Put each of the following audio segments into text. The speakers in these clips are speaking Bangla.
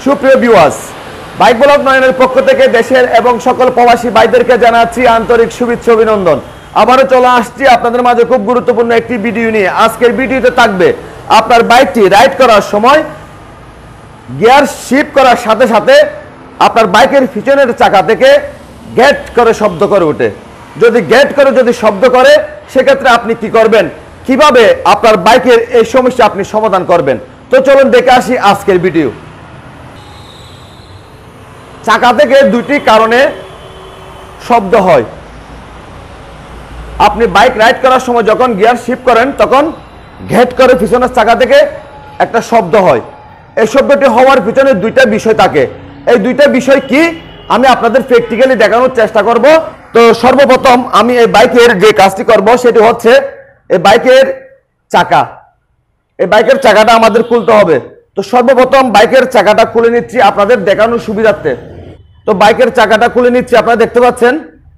সুপ্রিয় ভিউয়ার্স, বাইক ব্লগ নয়নের পক্ষ থেকে দেশের এবং সকল প্রবাসী ভাইদেরকে জানাচ্ছি আন্তরিক শুভেচ্ছা অভিনন্দন। আবারও চলে আসছি আপনাদের মাঝে খুব গুরুত্বপূর্ণ একটি ভিডিও নিয়ে। আজকের ভিডিওতে থাকবে আপনার বাইকটি রাইড করার সময় গিয়ার শিফট করার সাথে সাথে আপনার বাইকের পিছনের চাকা থেকে গ্যাট করে শব্দ করে ওঠে। যদি গ্যাট করে যদি শব্দ করে সেক্ষেত্রে আপনি কি করবেন, কিভাবে আপনার বাইকের এই সমস্যা আপনি সমাধান করবেন। তো চলুন দেখে আসি আজকের ভিডিও। চাকা থেকে দুটি কারণে শব্দ হয়। আপনি বাইক রাইড করার সময় যখন গিয়ার শিফট করেন তখন ঘেট করে পিছনের চাকা থেকে একটা শব্দ হয়। এই শব্দটি হওয়ার পিছনে দুইটা বিষয় থাকে। এই দুইটা বিষয় কি আমি আপনাদের প্র্যাকটিক্যালি দেখানোর চেষ্টা করব। তো সর্বপ্রথম আমি এই বাইকের যে কাজটি করব সেটি হচ্ছে এই বাইকের চাকাটা আমাদের খুলতে হবে। তো সর্বপ্রথম বাইকের চাকাটা খুলে নিচ্ছি আপনাদের দেখানোর সুবিধার্থে। তো বাইকের চাকাটা খুলে নিচ্ছি, আপনারা দেখতে পাচ্ছেন।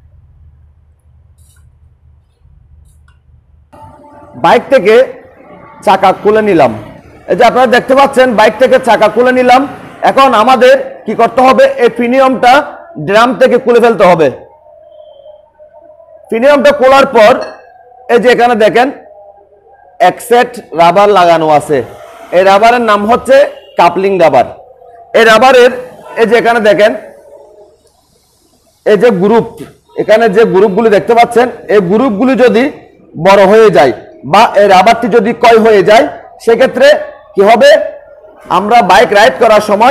বাইক থেকে চাকা খুলে নিলাম, এই যে আপনারা দেখতে পাচ্ছেন বাইক থেকে চাকা খুলে নিলাম। এখন আমাদের কি করতে হবে, এই প্রিমিয়ামটা ড্রাম থেকে খুলে ফেলতে হবে। প্রিমিয়ামটা খোলার পর এই যে এখানে দেখেন এক সেট রাবার লাগানো আছে। এই রাবারের নাম হচ্ছে কাপলিং রাবার। এই রাবারের এই যে এখানে দেখেন এই যে গ্রুপ, এখানে যে গ্রুপগুলি দেখতে পাচ্ছেন, এই গ্রুপগুলি যদি বড় হয়ে যায় বা এই রাবারটি যদি ক্ষয় হয়ে যায় সেক্ষেত্রে কি হবে, আমরা বাইক রাইড করার সময়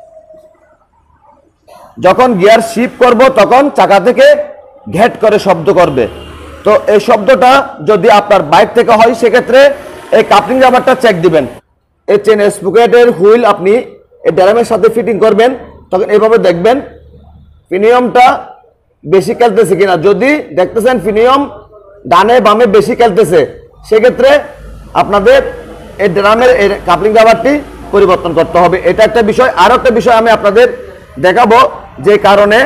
যখন গিয়ার শিফট করব তখন চাকা থেকে ঘেট করে শব্দ করবে। তো এই শব্দটা যদি আপনার বাইক থেকে হয় সেক্ষেত্রে এই কাপলিং রাবারটা চেক দিবেন। এই চেন স্প্রকেটের হুইল আপনি এই ড্রামের সাথে ফিটিং করবেন, তখন এইভাবে দেখবেন প্রিমিয়ামটা বেশি খেলতেছে কিনা। যদি দেখতেছেন প্রিমিয়াম ডানে বামে বেশি খেলতেছে সেক্ষেত্রে আপনাদের এই ড্রামের এই কাপলিং রাবারটি পরিবর্তন করতে হবে। এটা একটা বিষয়। আরো একটা বিষয় আমি আপনাদের দেখাবো যে কারণে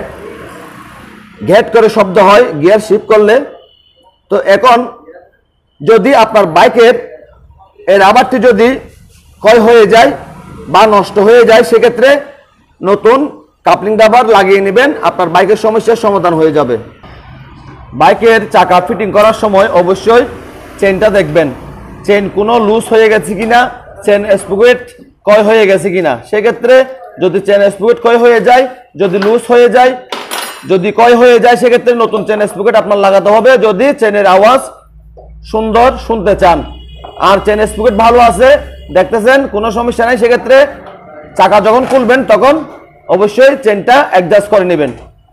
ঘেট করে শব্দ হয় গিয়ার শিফট করলে। তো এখন যদি আপনার বাইকের এই রাবারটি যদি ক্ষয় হয়ে যায় বা নষ্ট হয়ে যায় সেক্ষেত্রে নতুন কাপলিং রাবার লাগিয়ে নেবেন, আপনার বাইকের সমস্যার সমাধান হয়ে যাবে। বাইকের চাকা ফিটিং করার সময় অবশ্যই চেনটা দেখবেন, চেন কোনো লুজ হয়ে গেছে কিনা, চেন স্প্রকেট ক্ষয় হয়ে গেছে কিনা। সেক্ষেত্রে যদি চেন স্প্রকেট ক্ষয় হয়ে যায়, যদি লুজ হয়ে যায়, যদি ক্ষয় হয়ে যায় সেক্ষেত্রে নতুন চেন স্প্রকেট আপনার লাগাতে হবে যদি চেনের আওয়াজ সুন্দর শুনতে চান। আর চেন স্প্রকেট ভালো আছে, দেখতেছেন কোনো সমস্যা নাই, সেক্ষেত্রে চাকা যখন খুলবেন তখন অবশ্যই চেনটা অ্যাডজাস্ট করে নেবেন।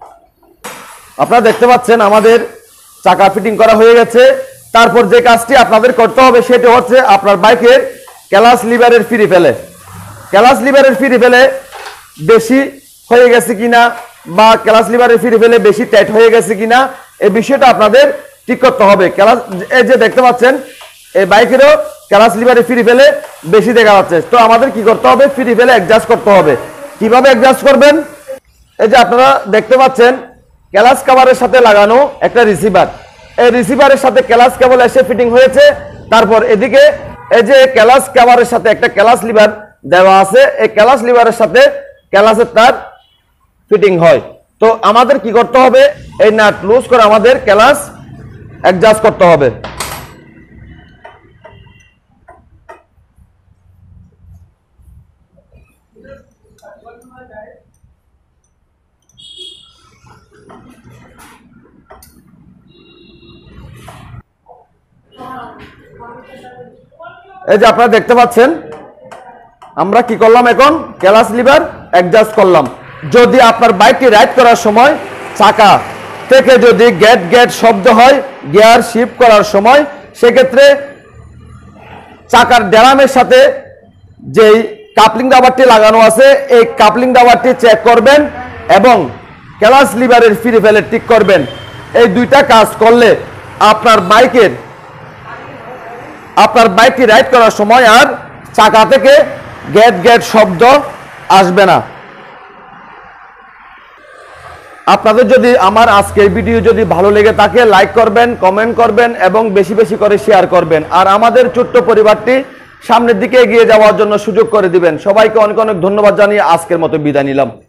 আপনারা দেখতে পাচ্ছেন আমাদের চাকা ফিটিং করা হয়ে গেছে। তারপর যে কাজটি আপনাদের করতে হবে সেটি হচ্ছে আপনার বাইকের ক্লাচ লিভারের ফ্রি ফেলে। ক্লাচ লিভারের ফ্রি ফেলে বেশি হয়ে গেছে কিনা বা ক্লাচ লিভারের ফ্রি ফেলে বেশি টাইট হয়ে গেছে কিনা এই বিষয়টা আপনাদের ঠিক করতে হবে। ক্লাচ এই যে দেখতে পাচ্ছেন এই বাইকেরও ক্লাচ লিভারের ফ্রি ফেলে বেশি দেখা যাচ্ছে। তো আমাদের কি করতে হবে, ফ্রি ফেলে অ্যাডজাস্ট করতে হবে। কিভাবে অ্যাডজাস্ট করবেন, এই যে আপনারা দেখতে পাচ্ছেন ক্লাচ কভারের সাথে লাগানো একটা রিসিভার। এই রিসিভারের সাথে ক্লাচ কেবল এসে ফিটিং হয়েছে। তারপর এদিকে এই যে ক্লাচ কভারের সাথে একটা ক্লাচ লিভার দেওয়া আছে, এই ক্লাচ লিভারের সাথে ক্লাচের তার ফিটিং হয়। তো আমাদের কি করতে হবে, এই নাট লুজ করে আমাদের ক্লাচ অ্যাডজাস্ট করতে হবে। এই যে আপনারা দেখতে পাচ্ছেন আমরা কি করলাম, এখন ক্লাচ লিভার অ্যাডজাস্ট করলাম। যদি আপনার বাইকটি রাইড করার সময় চাকা থেকে যদি গ্যাট গ্যাট শব্দ হয় গিয়ার শিফট করার সময় সেক্ষেত্রে চাকার ড্রামের সাথে যেই কাপলিং রাবারটি লাগানো আছে এই কাপলিং রাবারটি চেক করবেন এবং ক্লাচ লিভারের ফ্রি ফেলে ঠিক করবেন। এই দুইটা কাজ করলে আপনার বাইকটি রাইড করার সময় আর চাকা থেকে গ্যাট গ্যাট শব্দ আসবে না। আপনাদের যদি আমার আজকের ভিডিও যদি ভালো লেগে থাকে লাইক করবেন, কমেন্ট করবেন এবং বেশি বেশি করে শেয়ার করবেন। আর আমাদের ছোট্ট পরিবারটি সামনের দিকে এগিয়ে যাওয়ার জন্য সুযোগ করে দিবেন। সবাইকে অনেক অনেক ধন্যবাদ জানিয়ে আজকের মতো বিদায় নিলাম।